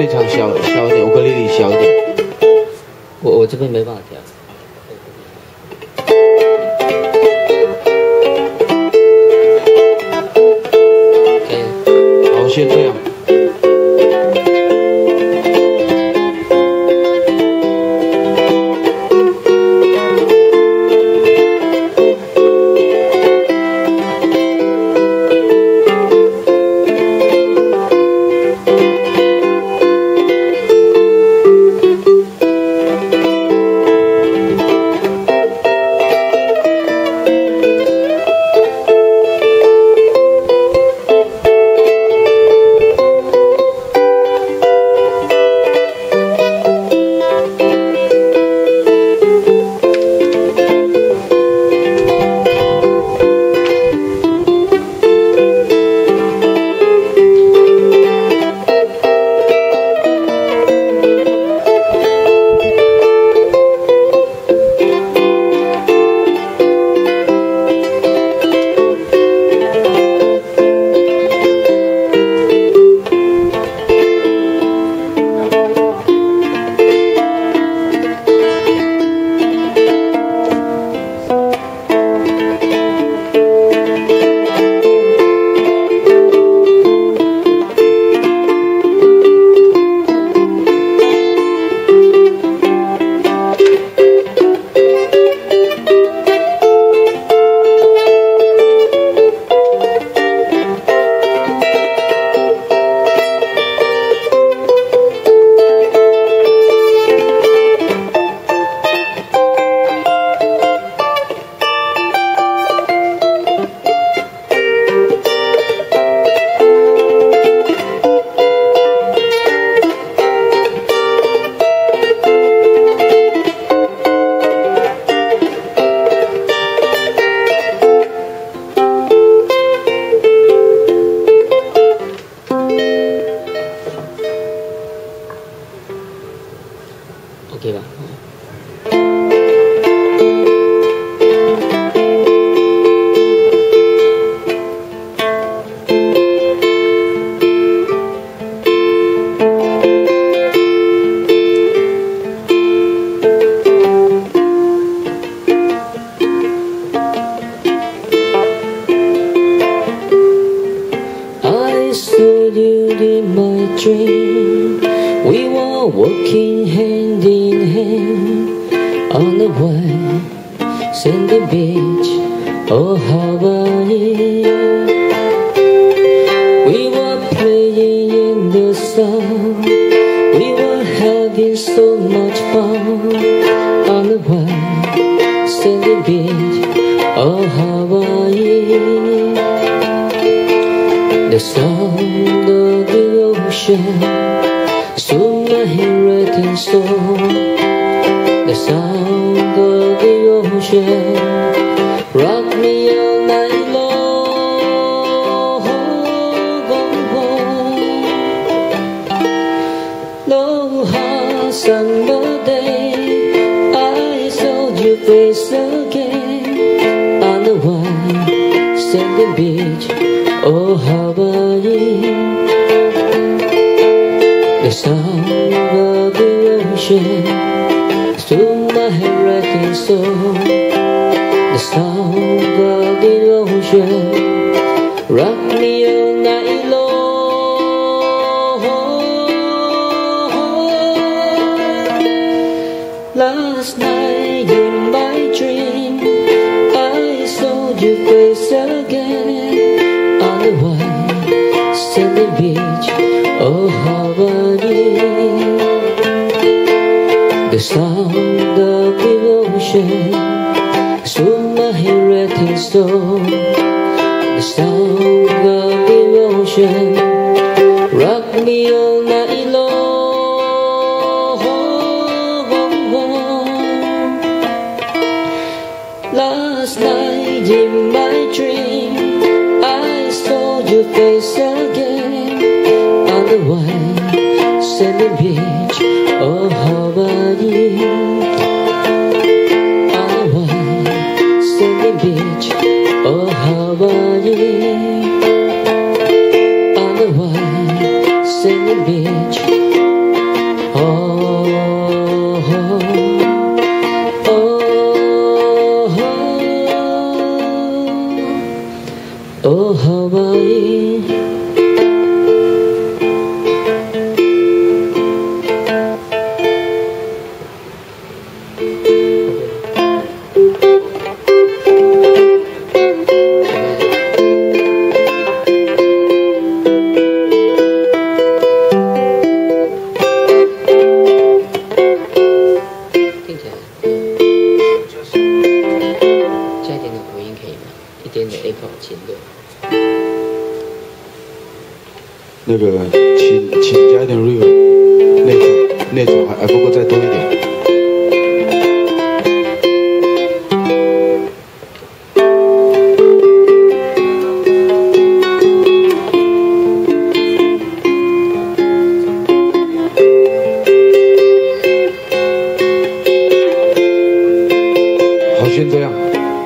非常小一点，乌克丽丽小一点。我这边没办法调。OK， 好，先这样。OK 吧。I saw you in my dream. We were walking hand in hand on the white sandy beach of Hawaii. We were playing in the sun. We were having so much fun on the white sandy beach of Hawaii. The sound of the ocean soothed my hurricane soul. The sound of the ocean rocked me all night long. No summer day I saw your face again on the white sandy beach of Hawaii. The sound of the ocean soothed my hurricane soul. The sound of the ocean rocked me all night long. Last night in my dream I saw your face again on the white sandy beach of Hawaii. The sound of the ocean soothed my hurricane soul. The sound of the ocean rocked me all night long. Last night in my dream I saw your face again on the white sandy beach of Hawaii. On the white sandy beach of Hawaii. On the white sandy beach 那个请加一点 reverb， 那种还不够再多一点。 先这样。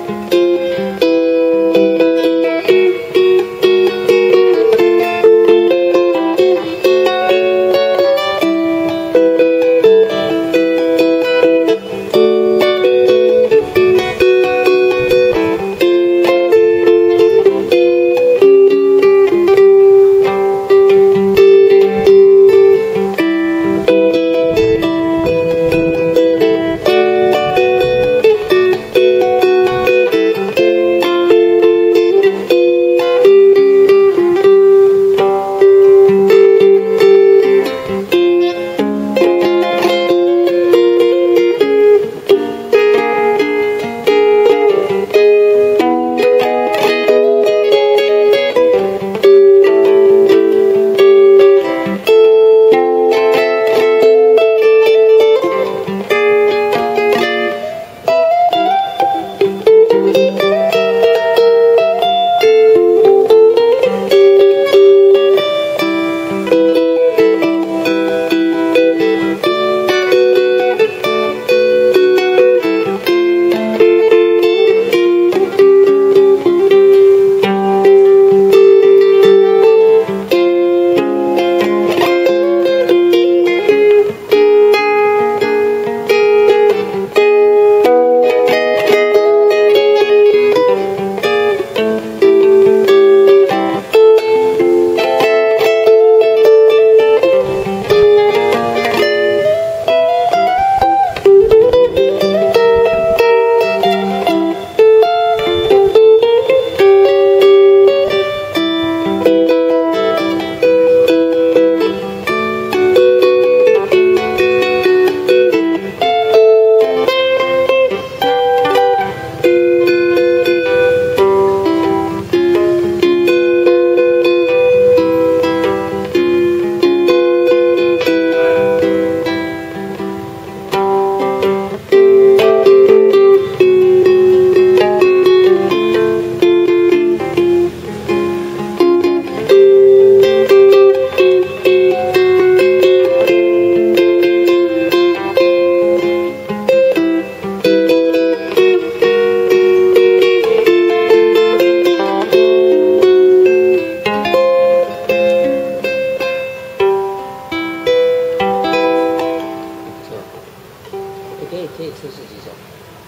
可以测试几首。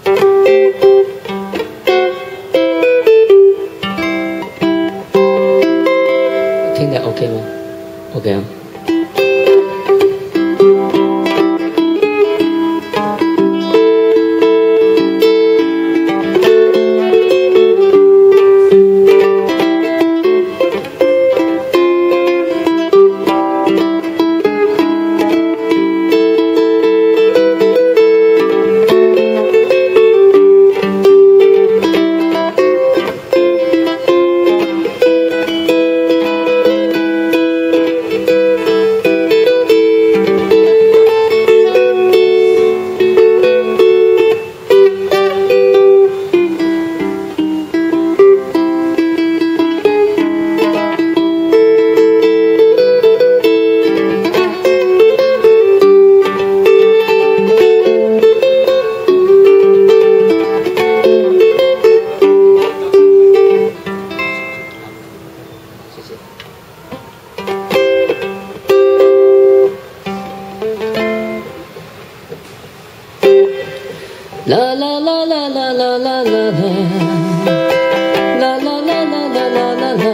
听得 OK 吗 ？OK 啊。啦啦啦啦啦啦啦啦啦，啦啦啦啦啦啦啦啦。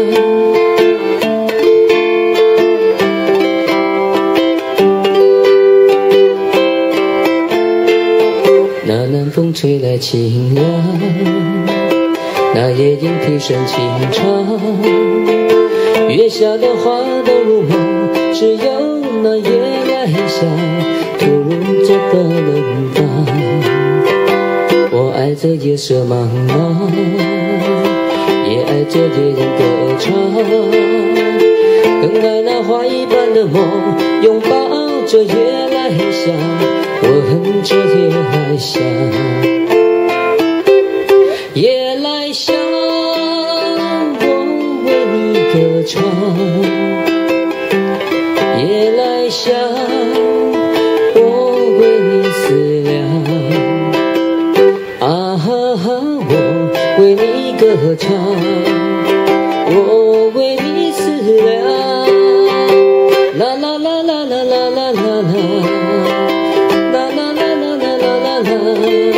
那南风吹来清凉，那夜莺啼声轻唱，月下的花都入梦，只有那夜来香突如这个冷淡。我爱这夜色茫茫，也爱这夜莺歌唱，更爱花一般的梦，拥抱着夜来香，吻着夜来香。夜来香，我为你歌唱。夜来香，我为你思量。啊哈哈，我为你歌唱，我为你思量。啦啦啦啦啦啦啦啦啦，啦啦啦啦啦啦啦啦。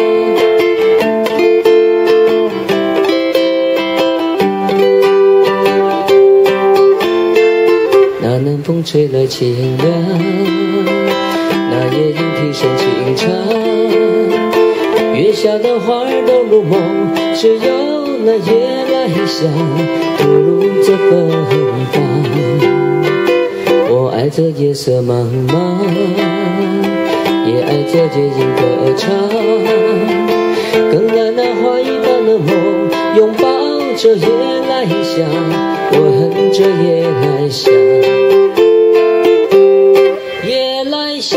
那南风吹来清凉，那夜莺啼声轻唱，月下的花儿都入梦，只有那夜来香吐露着芬芳。我爱这夜色茫茫，也爱这夜莺歌唱，更爱那花一般的梦，拥抱着夜来香，吻着夜来香。夜来香，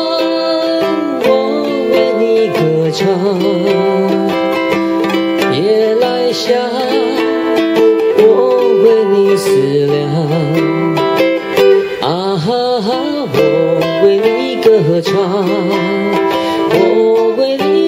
我为你歌唱。夜来香，我为你思量。啊哈哈，我为你歌唱，我为你